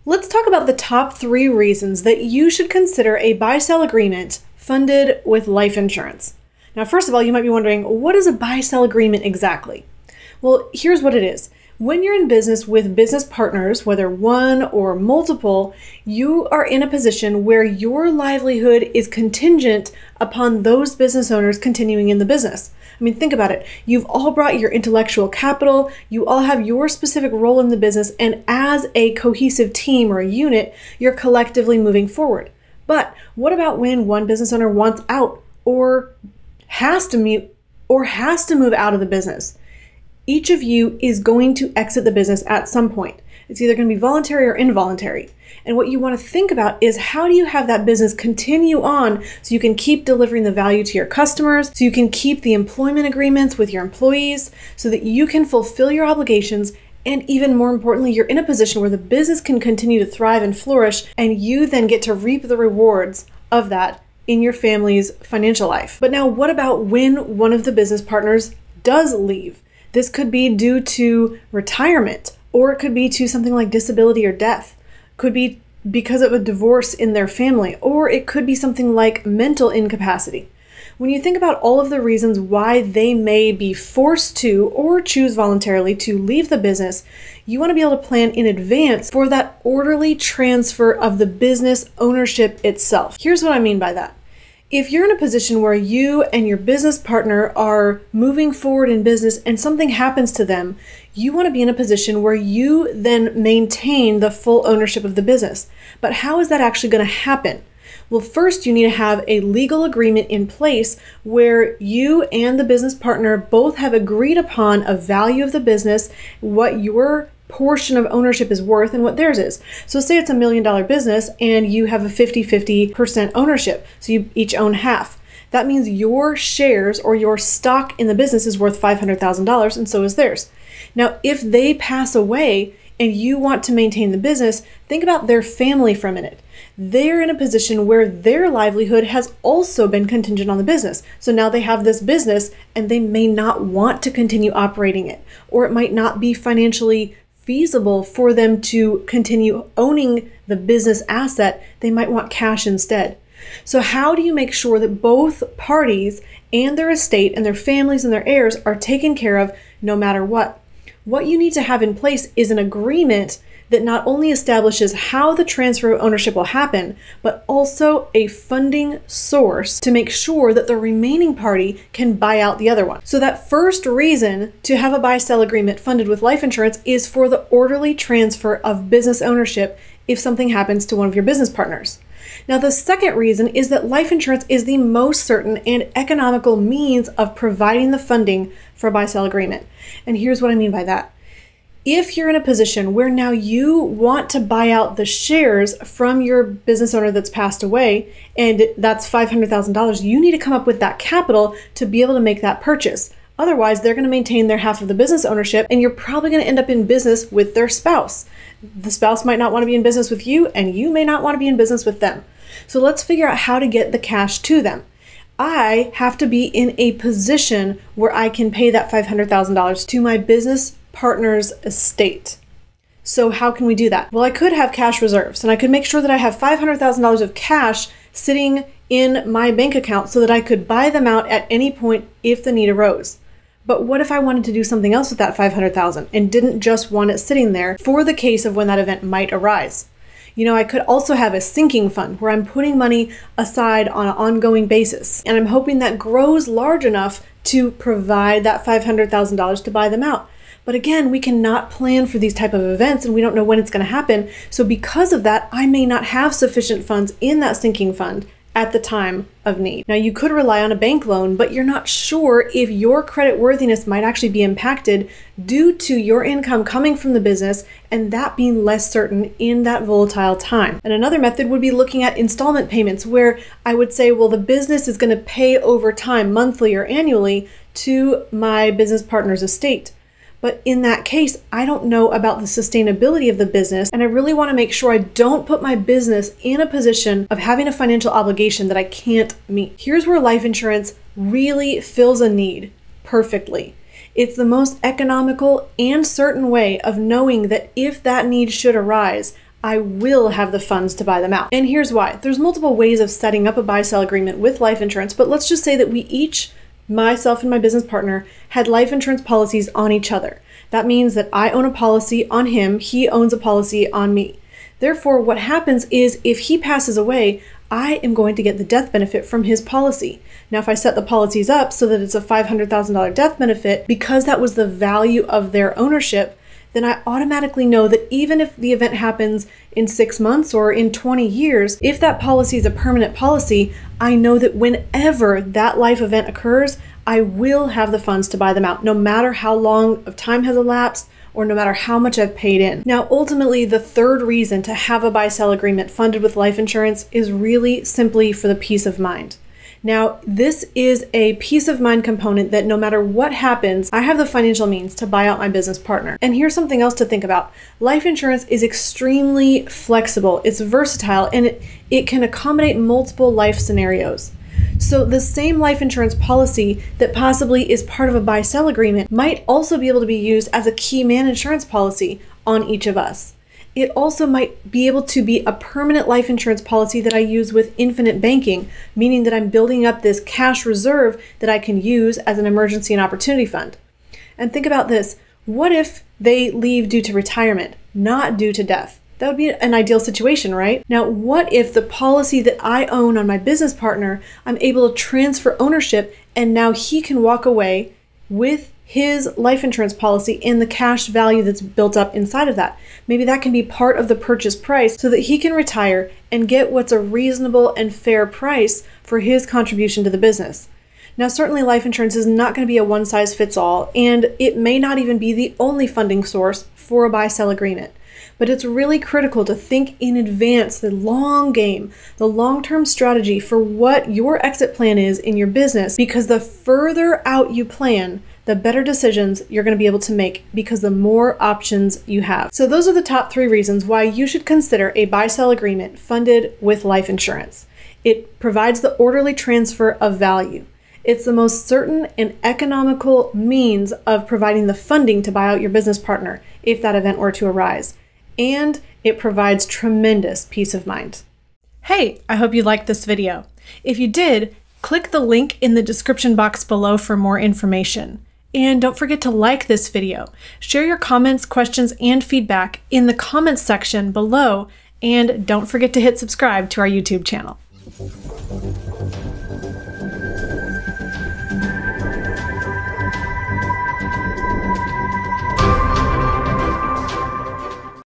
Let's talk about the top 3 reasons that you should consider a buy-sell agreement funded with life insurance. Now, first of all, you might be wondering, what is a buy-sell agreement exactly? Well, here's what it is. When you're in business with business partners, whether one or multiple, you are in a position where your livelihood is contingent upon those business owners continuing in the business. I mean, think about it. You've all brought your intellectual capital, you all have your specific role in the business, and as a cohesive team or a unit, you're collectively moving forward. But what about when one business owner wants out or has to move out of the business? Each of you is going to exit the business at some point. It's either going to be voluntary or involuntary. And what you want to think about is, how do you have that business continue on so you can keep delivering the value to your customers, so you can keep the employment agreements with your employees, so that you can fulfill your obligations, and even more importantly, you're in a position where the business can continue to thrive and flourish, and you then get to reap the rewards of that in your family's financial life. But now, what about when one of the business partners does leave? This could be due to retirement, or it could be to something like disability or death. It could be because of a divorce in their family, or it could be something like mental incapacity. When you think about all of the reasons why they may be forced to or choose voluntarily to leave the business, you want to be able to plan in advance for that orderly transfer of the business ownership itself. Here's what I mean by that. If you're in a position where you and your business partner are moving forward in business and something happens to them, you want to be in a position where you then maintain the full ownership of the business. But how is that actually going to happen? Well, first you need to have a legal agreement in place where you and the business partner both have agreed upon a value of the business, what your portion of ownership is worth, and what theirs is. So say it's $1 million business and you have a 50-50% ownership. So you each own half. That means your shares or your stock in the business is worth $500,000, and so is theirs. Now, if they pass away and you want to maintain the business, think about their family for a minute. They're in a position where their livelihood has also been contingent on the business. So now they have this business and they may not want to continue operating it, or it might not be financially feasible for them to continue owning the business asset. They might want cash instead. So how do you make sure that both parties and their estate and their families and their heirs are taken care of no matter what? What you need to have in place is an agreement that not only establishes how the transfer of ownership will happen, but also a funding source to make sure that the remaining party can buy out the other one. So that first reason to have a buy-sell agreement funded with life insurance is for the orderly transfer of business ownership if something happens to one of your business partners. Now, the second reason is that life insurance is the most certain and economical means of providing the funding for a buy-sell agreement. And here's what I mean by that. If you're in a position where now you want to buy out the shares from your business owner that's passed away, and that's $500,000, you need to come up with that capital to be able to make that purchase. Otherwise, they're going to maintain their half of the business ownership, and you're probably going to end up in business with their spouse. The spouse might not want to be in business with you, and you may not want to be in business with them. So let's figure out how to get the cash to them. I have to be in a position where I can pay that $500,000 to my business partner's estate. So how can we do that? Well, I could have cash reserves, and I could make sure that I have $500,000 of cash sitting in my bank account so that I could buy them out at any point if the need arose. But what if I wanted to do something else with that $500,000 and didn't just want it sitting there for the case of when that event might arise? I could also have a sinking fund where I'm putting money aside on an ongoing basis, and I'm hoping that grows large enough to provide that $500,000 to buy them out. But again, we cannot plan for these type of events, and we don't know when it's going to happen. So because of that, I may not have sufficient funds in that sinking fund at the time of need. Now, you could rely on a bank loan, but you're not sure if your credit worthiness might actually be impacted due to your income coming from the business and that being less certain in that volatile time. And another method would be looking at installment payments, where I would say, well, the business is going to pay over time, monthly or annually, to my business partner's estate. But in that case, I don't know about the sustainability of the business, and I really want to make sure I don't put my business in a position of having a financial obligation that I can't meet. Here's where life insurance really fills a need perfectly. It's the most economical and certain way of knowing that if that need should arise, I will have the funds to buy them out. And here's why. There's multiple ways of setting up a buy-sell agreement with life insurance, but let's just say that we each, myself and my business partner, had life insurance policies on each other. That means that I own a policy on him, he owns a policy on me. Therefore, what happens is if he passes away, I am going to get the death benefit from his policy. Now, if I set the policies up so that it's a $500,000 death benefit, because that was the value of their ownership, then I automatically know that even if the event happens in 6 months or in 20 years, if that policy is a permanent policy, I know that whenever that life event occurs, I will have the funds to buy them out, no matter how long of time has elapsed or no matter how much I've paid in. Now, ultimately, the third reason to have a buy-sell agreement funded with life insurance is really simply for the peace of mind. Now, this is a peace of mind component that no matter what happens, I have the financial means to buy out my business partner. And here's something else to think about. Life insurance is extremely flexible, it's versatile, and it can accommodate multiple life scenarios. So the same life insurance policy that possibly is part of a buy-sell agreement might also be able to be used as a key man insurance policy on each of us. It also might be able to be a permanent life insurance policy that I use with infinite banking, meaning that I'm building up this cash reserve that I can use as an emergency and opportunity fund. And think about this. What if they leave due to retirement, not due to death? That would be an ideal situation, right? Now, what if the policy that I own on my business partner, I'm able to transfer ownership and now he can walk away with his life insurance policy and the cash value that's built up inside of that. Maybe that can be part of the purchase price so that he can retire and get what's a reasonable and fair price for his contribution to the business. Now, certainly life insurance is not going to be a one-size-fits-all, and it may not even be the only funding source for a buy-sell agreement. But it's really critical to think in advance, the long game, the long-term strategy for what your exit plan is in your business, because the further out you plan, the better decisions you're going to be able to make because the more options you have. So those are the top 3 reasons why you should consider a buy-sell agreement funded with life insurance. It provides the orderly transfer of value. It's the most certain and economical means of providing the funding to buy out your business partner if that event were to arise. And it provides tremendous peace of mind. Hey, I hope you liked this video. If you did, click the link in the description box below for more information. And don't forget to like this video. Share your comments, questions, and feedback in the comments section below. And don't forget to hit subscribe to our YouTube channel.